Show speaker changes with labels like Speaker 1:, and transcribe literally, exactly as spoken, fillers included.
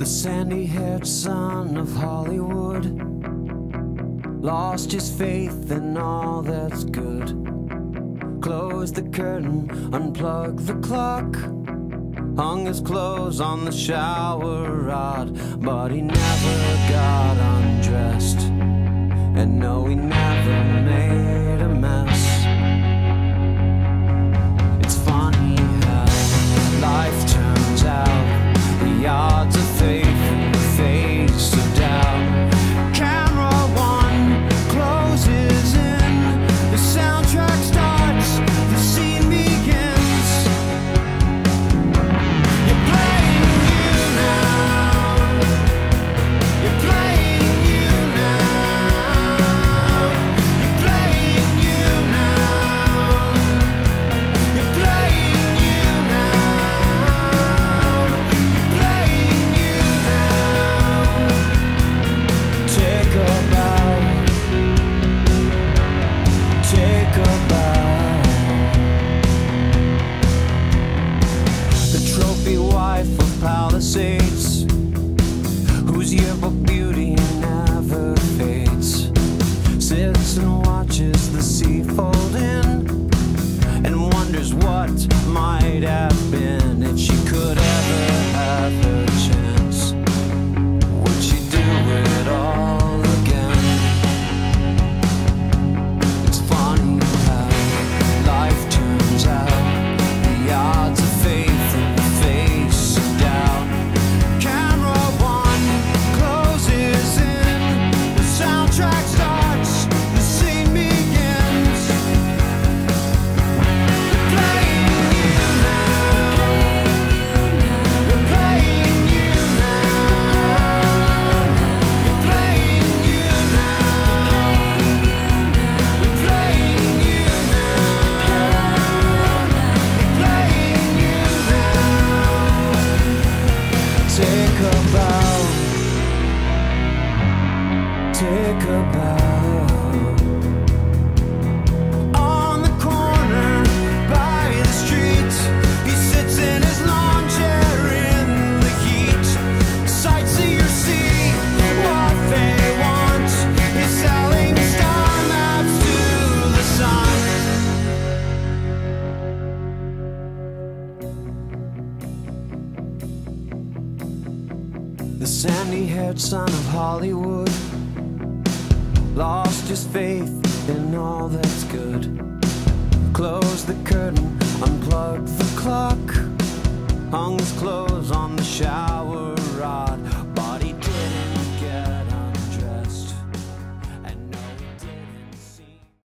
Speaker 1: sandy-haired son of Hollywood lost his faith in all that's good. Closed the curtain, unplugged the clock, hung his clothes on the shower rod, but he never got undressed, and no, he never made a mess. It's funny how life turns out, the odds of faith in the face of doubt. Camera one closes in, the soundtrack starts, the scene begins. You're playing you now, you're playing you now, you're playing you now, you're playing you now, you're playing you now. Take a bow, take a bow. The trophy wife of Palisades, whose yearbook beauty never fades, sits and watches the sea fold in, and wonders what might have been if she could ever have her chance. Would she do it all again? It's funny how life turns out, the odds of faith in the face of doubt. Camera one closes in, the soundtrack starts, the scene begins. You're playing you now, you're playing you now, you're playing you now, you're playing you now, you're playing you now. Take a bow, take a bow. On the corner by the street, he sits in his lawn chair in the heat. Sightseers see what they want, he's selling star maps to the sun. The sandy-haired son of Hollywood lost his faith in all that's good. Closed the curtain, unplugged the clock, hung his clothes on the shower